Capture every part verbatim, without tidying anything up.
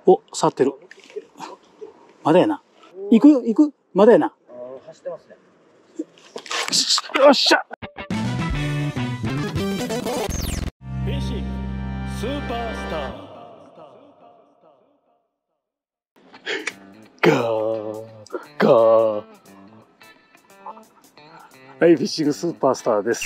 お、触ってる。まだやな。行く行くまだやな。 走ってますね。 よっしゃ。 フィッシングスーパースター。 ガーガー。はい、フィッシングスーパースターです。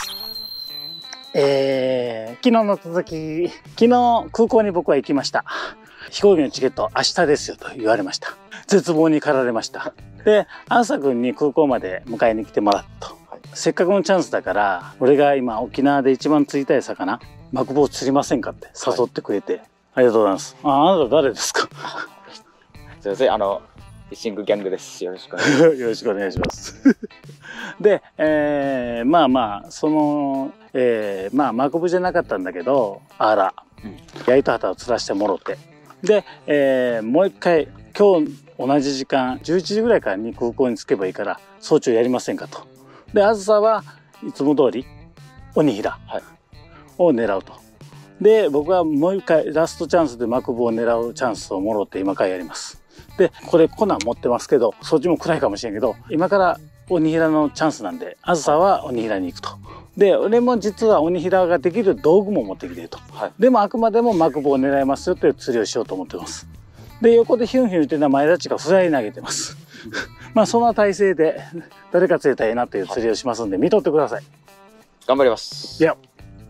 えー、昨日の続き、昨日空港に僕は行きました。飛行機のチケット明日ですよと言われました。絶望に駆られました。で、朝君に空港まで迎えに来てもらったと。はい、せっかくのチャンスだから、俺が今沖縄で一番釣りたい魚、マクボウ釣りませんかって誘ってくれて、はい、ありがとうございます。あ、あなた誰ですか？ すいません、あの、フィッシングギャングです。よろしくお願いします。 よろしくお願いします。で、えー、まあまあ、その、えー、まあ、マクボウじゃなかったんだけど、あら、うん、焼いた旗を釣らしてもろて、で、えー、もう一回、今日同じ時間、じゅういちじぐらいからに空港に着けばいいから、早朝やりませんかと。で、あずさはいつも通り、鬼平を狙うと。で、僕はもう一回、ラストチャンスでマクボウを狙うチャンスをもろって今からやります。で、これ粉持ってますけど、そっちも暗いかもしれんけど、今から鬼平のチャンスなんで、あずさは鬼平に行くと。で、俺も実は鬼平ができる道具も持ってきてると。はい、でもあくまでもマクボウを狙いますよという釣りをしようと思ってます。で、横でヒュンヒュン言ってるのは前立ちがフライ投げてます。まあそんな体勢で誰か釣れたらいいなという釣りをしますんで、見とってください。 頑張ります。 いや。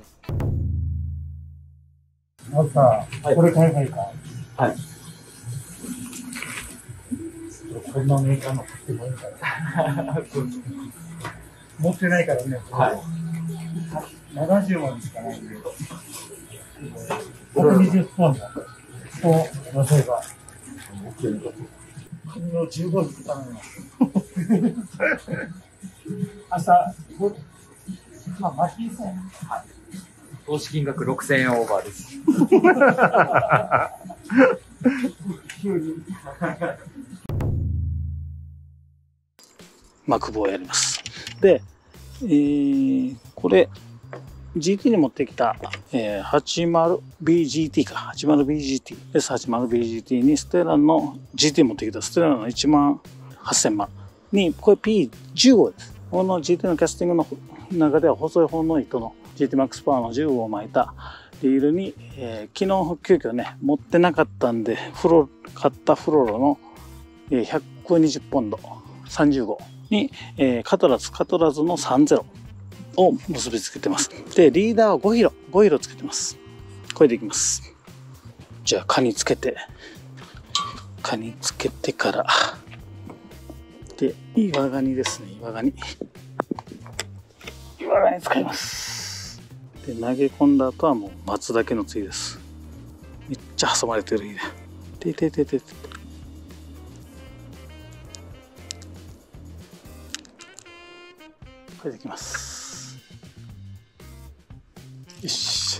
あずさ、はい、これ買えばいいか。はい。こんなメーカーの買ってもいいから。持ってないからね。はい。ななじゅうまでしかないんで。ひゃくにじゅっポンド。を乗せば。国のじゅうごふん頼みます。明日、まあ、巻きですね。はい。 投資金額ろくせんえんオーバーです。 マクボウをやります。で、えー、これ ジーティー に持ってきた、えー、はちじゅうビージーティー か はちじゅうビージーティー エスはちじゅうビージーティー にステラの ジーティー 持ってきたステラのいちまんはっせんまんにこれ ピーじゅうご です。この ジーティー のキャスティングの中では細い方の糸の ジーティー マックスパワーのじゅうごを巻いたリールに、えー、昨日急遽ね持ってなかったんでフロ買ったフロロのひゃくにじゅっポンドさんじゅうごに、えー、カトラズカトラズのさんじゅうを結びつけてます。でリーダーはごヒロごヒロつけてます。これでいきます。じゃあカニつけてカニつけてからで岩ガニですね。岩ガニ岩ガニ使います。で投げ込んだ後はもう待つだけの釣りです。めっちゃ挟まれてるいいね。てててててこれでいきます。よし。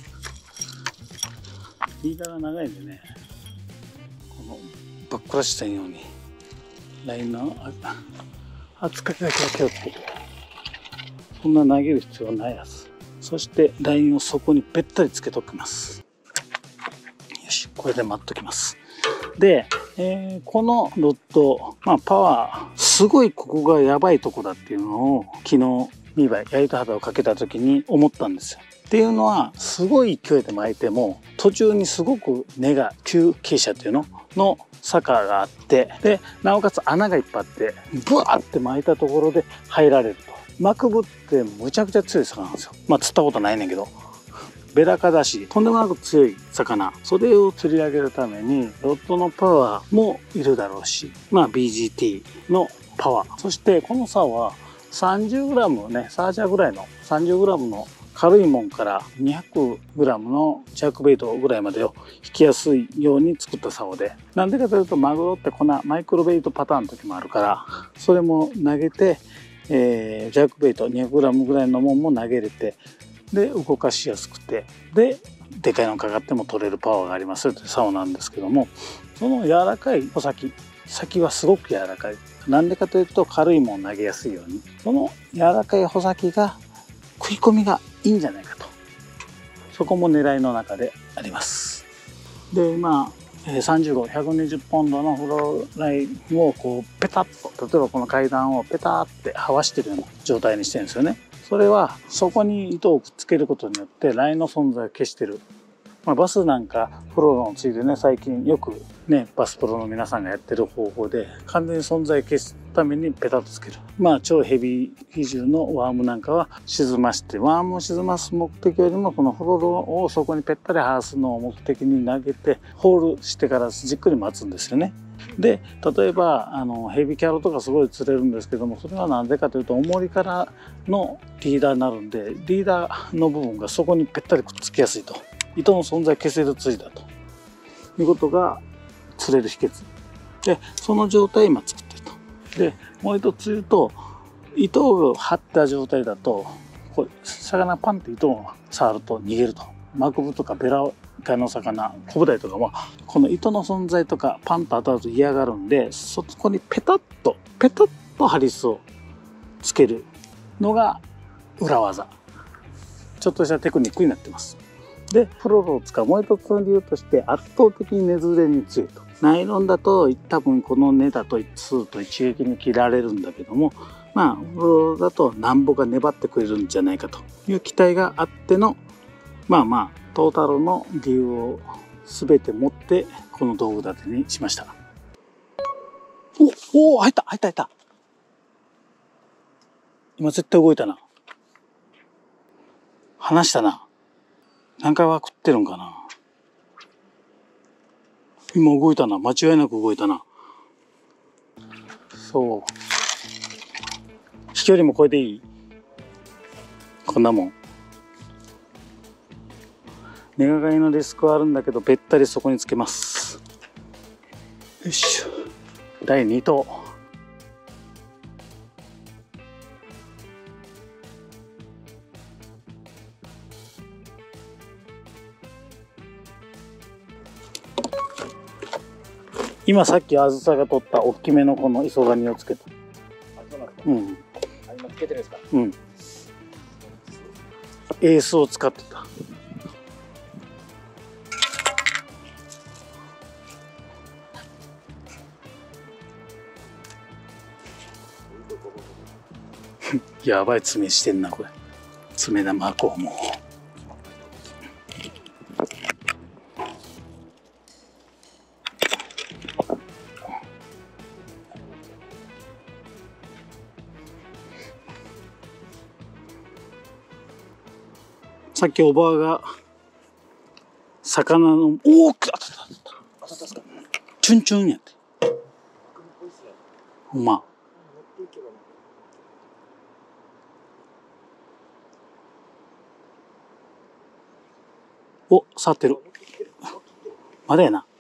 リーダーが長いんでね、このバックラッシュせんようにラインの扱いだけは気をつけて、そんな投げる必要ないやつ。そしてラインを底にべったりつけときます。よし、これで待っときます。で、えー、このロッド、まあパワー、すごいここがやばいとこだっていうのを昨日にばい焼いた旗をかけた時に思ったんですよ。っていうのはすごい勢いで巻いても途中にすごく根が急傾斜っていうのの坂があって、でなおかつ穴がいっぱいあってブワーって巻いたところで入られると。マクボウってむちゃくちゃ強い魚なんですよ。まあ釣ったことないねんけど、ベラ科だしとんでもなく強い魚、それを釣り上げるためにロッドのパワーもいるだろうし、まあ ビージーティー のパワー、そしてこの竿は さんじゅうグラム ね、サージャーぐらいの さんじゅうグラム の軽いもんから にひゃくグラム のジャークベイトぐらいまでを引きやすいように作った竿で、なんでかというとマグロってこんなマイクロベイトパターンの時もあるから、それも投げて、えー、ジャークベイト にひゃくグラム ぐらいのもんも投げれて、で動かしやすくて、ででかいのかかっても取れるパワーがありますよという竿なんですけども、その柔らかい穂先先はすごく柔らかい。なんでかというと軽いもん投げやすいように、その柔らかい穂先が食い込みがいいんじゃないかと、そこも狙いの中であります。でまあさんじゅうご、ひゃくにじゅうポンドのフローラインをこうペタッと、例えばこの階段をペタッってはわしてるような状態にしてるんですよね。それはそこに糸をくっつけることによってラインの存在を消してる。まあ、バスなんかプロのついでね、最近よくね、バスプロの皆さんがやってる方法で、完全に存在を消すためにペタッとつける。まあ、超ヘビー比重のワームなんかは沈まして、ワームを沈ます目的よりも、このフロロをそこにぺったり剥がすのを目的に投げて、ホールしてからじっくり待つんですよね。で、例えば、あの、ヘビーキャロとかすごい釣れるんですけども、それはなぜかというと、重りからのリーダーになるんで、リーダーの部分がそこにぺったりくっつきやすいと。糸の存在を消せる釣りだということが釣れる秘訣で、その状態を今作ってると。で、もう一つ言うと、糸を張った状態だと、こう魚パンって糸を触ると逃げると。マクブとかベラ科の魚、コブダイとかもこの糸の存在とかパンと当たると嫌がるんで、そこにペタッとペタッとハリスをつけるのが裏技、ちょっとしたテクニックになってます。で、フロロを使うもう一つの理由として、圧倒的に根ずれに強いと。ナイロンだと多分この根だとスーと一撃に切られるんだけども、まあフロロだとなんぼが粘ってくれるんじゃないかという期待があっての、まあまあトータルの理由を全て持ってこの道具立てにしました。おお、入った入った入った。今絶対動いたな。離したな。何回は食ってるんかな。今動いたな。間違いなく動いたな。そう。飛距離もこれでいい。こんなもん。根がかりのリスクはあるんだけど、べったりそこにつけます。よいしょ。だいに投。今さっきあずさが取った大きめのこの磯ガニをつけた。うん。 あ、今つけてるんですか。 うん。エースを使ってた。やばい爪してんなこれ。爪玉はこうもう。さっきおばあが魚のおお、あったあったあったあった。チュンチュンやって。ほんま。お、触ってる。まだやな。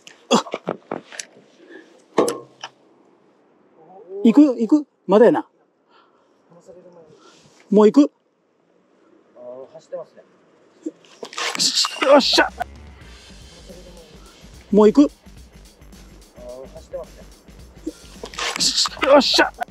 行く行くまだやな。もう行く。 走ってますね。 よっしゃ。もう行く。 走ってますね。 よっしゃ。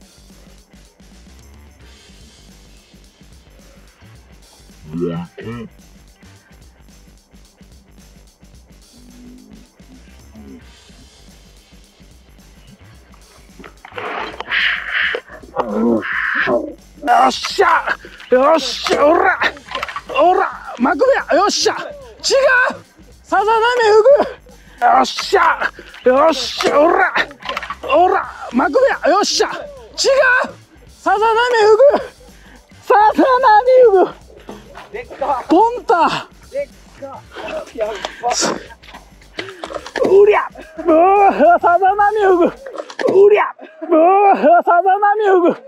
よっしゃ。よっしゃ。おら。おら。マクベや。よっしゃ。違う。さざ波フグ。よっしゃ。よっしゃ。おら。おら。マクベや。よっしゃ。違う。さざ波フグ。さざ波フグ。 でっか。 ポンタ。 でっか。やば。 うりゃ。ブー。さざ波フグ。うりゃ。ブー。さざ波フグ。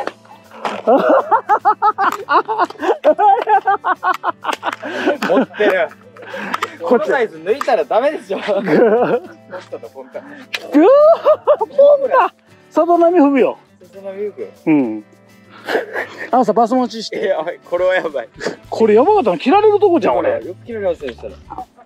持ってる。このサイズ抜いたらダメですよ。ポンタとポンタ。 うわポンタ。さざ波フグよ。 さざ波フグ。 うん。あのさバス持ちして。 やばい、これはやばい。 これやばかったの切られるとこじゃん俺。 よく切られませんでしたね。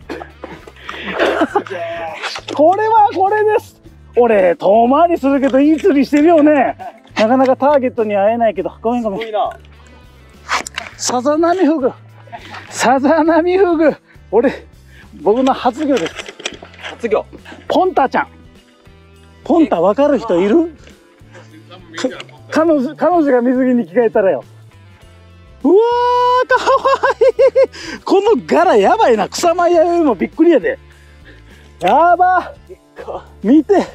これはこれです。俺遠回りするけどいい釣りしてるよね。なかなかターゲットに会えないけど、ごめんごめん。さざ波フグ。さざ波フグ。俺、僕の初魚です。 卒業。 ポンタちゃん。ポンタ分かる人いる？彼女、彼女が水着に着替えたらよ。うわー、かわいい。この柄やばいな。草間彌生もびっくりやで。やば。見て。あー、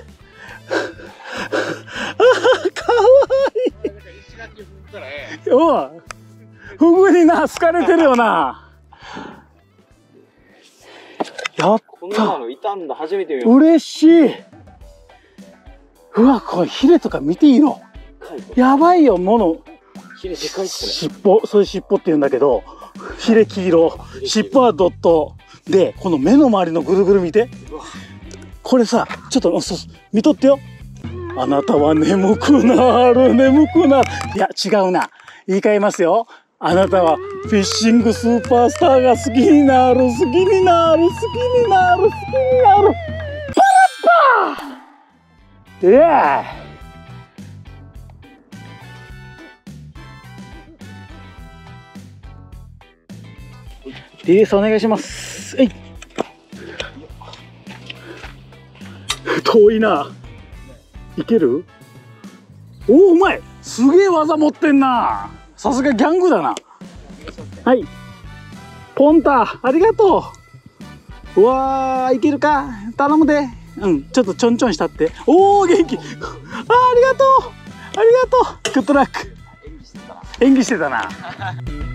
かわいい。おい。フグにな、好かれてるよな。やっこんなのいたんだ、初めて見た。 よう。 嬉しい。うわ、これヒレとか見ていいの？やばいよ、もの。 ヒレでかいっすね。 尻尾、そういう尻尾って言うんだけど、ヒレ黄色、尻尾はドット。で、この目の周りのぐるぐる見て。これさ、ちょっと、そう見とってよ。あなたは眠くなる、眠くなる。いや、違うな。言い換えますよ。あなたはフィッシングスーパースターが好きになる、好きになる、好きになる、好きになる。パラッパー！いやー。リリースお願いします。えい。遠いな。いける？おお、うまい。すげえ技持ってんな。さすがギャングだな。はい。ポンタ、ありがとう。うわー、いけるか。頼むで。うん、ちょっとちょんちょんしたって。おお、元気。あー、ありがとう。ありがとう。グッドラック。演技してたな。